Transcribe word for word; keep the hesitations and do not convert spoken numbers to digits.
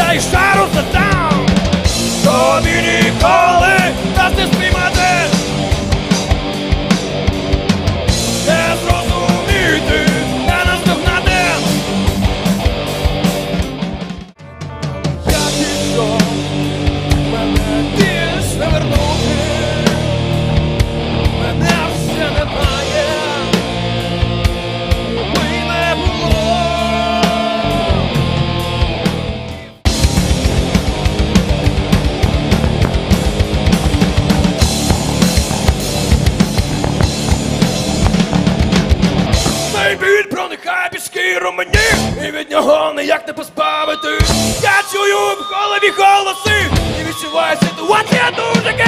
я й шару задам. Тобі ніколи нас не спіймати, не зрозуміти, не наздогнати. Як і що мене більш не вернути, мене вже немає, би не було. Цей біль проникає під шкіру мені, і від нього ніяк не позбавити. Я чую в голові голоси і відчуваю ситуація дуже